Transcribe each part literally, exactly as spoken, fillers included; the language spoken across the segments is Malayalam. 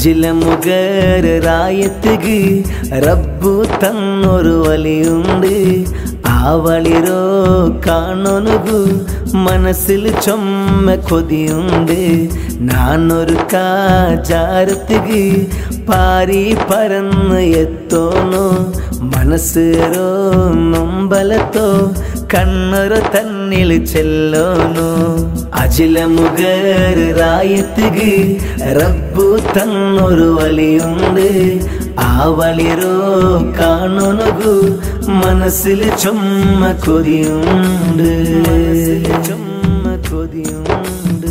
അജിലമുഗർ റായത്തിക്ക് റബ്ബു തന്നൊരു വലിയുണ്ട്. ആ വളിരോ കാണുനുകു മനസ്സിൽ ചൊമ്മ കൊതിയുണ്ട്. നാനൊരു കാചാരത്തിക്ക് പാരി പറന്ന് എത്തോന്നു മനസ്സേരോ നൊമ്പലത്തോ കണ്ണൊരു തന്നിൽ ചെല്ലോന്നു. അജിലമുഗർ റായത്തിക്ക് റബ്ബു തന്നൊരു വലിയുണ്ട്. ആ വളിരോ കാണുനുകു മനസ്സിൽ ചൊമ്മ കൊതിയുണ്ട്. ചൊമ്മ കൊതിയുണ്ട്.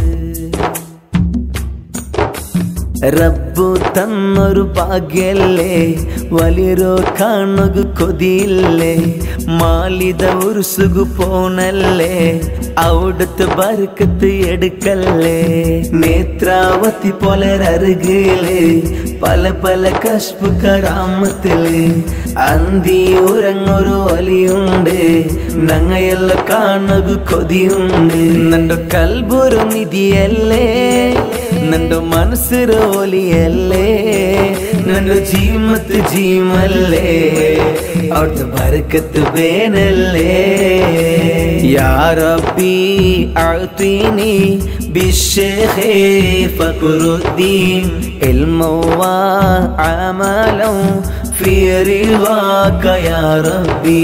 റബ്ബു തന്നൊരു ഭാഗ്യല്ലേ വലിരോ കാണുക കൊതിയില്ലേ. മാലിത ഉരുസുകു പോണല്ലേ അവിടുത്തെ ബർക്കത്ത് എടുക്കല്ലേ. നേത്രാവതി പോലരറുകില് പല പല കശ്പ് കറാമത്തില് അന്തി ഉറങ്ങൊരു വലിയുണ്ട്. ഞങ്ങയെല്ലാം കാണുക കൊതിയുണ്ട്. നന്റെ കൽബൊരു നിധിയല്ലേ നന്റെ മനസ്സൊരു ഒലിയല്ലേ. നന്റെ ജീമത്ത് ജീമല്ലേ അവിടുത്തെ ബർക്കത്ത് വേനല്ലേ. യാ റബ്ബി അഅ്തിനി ബിശ്ശൈഖി ഫഖറുദ്ദീൻ ഇൽമൻ വഅമലൻ ഫീ റിളാക യാ റബ്ബി.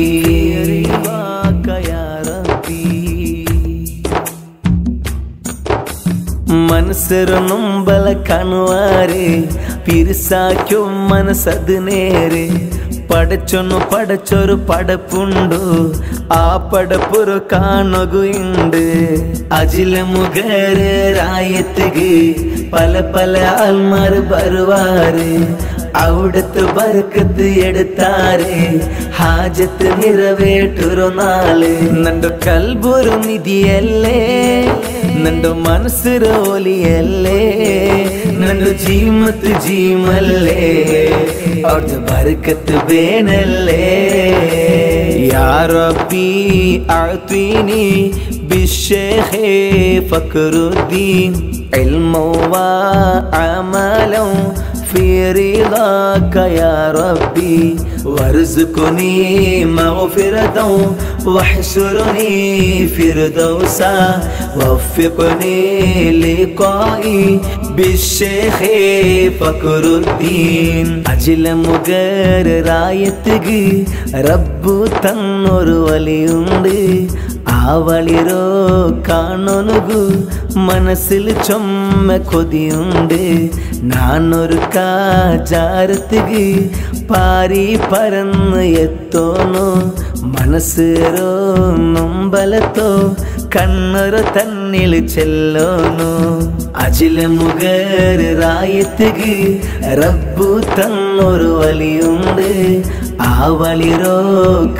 മനസ്സൊരു നൊമ്പല കാണുവാര് പിരിസാക്കും മനസ്സത് നേര്. പടച്ചൊന്നു പടച്ചൊരു പടപ്പുണ്ടു ആ പടപ്പുറു കാണുകയുണ്ട്. അജിലമുഗർ റായത്തിക്ക് പല പല ആൾമാർ വരുവാറ് അവിടുത്തെ ബർക്കത്ത് എടുത്താറ് ഹാജത്ത് നിറവേറ്റൊരു നാള്. നന്റെ കൽബൊരു നിധിയല്ലേ നന്റെ മനസ്സൊരു ഒലിയല്ലേ. നന്റെ ജീമത്ത് ജീമല്ലേ അവിടുത്തെ ബർക്കത്ത് വേനല്ലേ. യാ റബ്ബി അഅ്തിനി ബിശ്ശൈഖി ഫഖറുദ്ദീൻ ഇൽമൻ വഅമലൻ ഫീ റിളാക യാ റബ്ബി. വർസുഖ്നി മഗ്ഫിറതൻ വഹ്ശുർനി ഫിർദൗസാ വഫ്ഫിഖ്നി ലിഖാഇ ബിശ്ശൈഖി ഫഖറുദ്ദീൻ. അജിലമുഗർ റായത്തിക്ക് റബ്ബു തന്നൊരു വലിയുണ്ട്. ആ വളിരോ കാണുനുകു മനസ്സിൽ ചൊമ്മ കൊതിയുണ്ട്. നാനൊരു കാചാരത്തിക്ക് പാരി പറന്ന് എത്തോന്നു മനസ്സേരോ നൊമ്പലത്തോ കണ്ണൊരു തന്നിൽ ചെല്ലോന്നു. അജിലമുഗർ റായത്തിക്ക് റബ്ബു തന്നൊരു വലിയുണ്ട്. ആ വളിരോ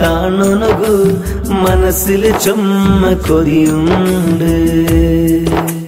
കാണുനുകു മനസ്സിൽ ചൊമ്മ കൊതിയുണ്ട്.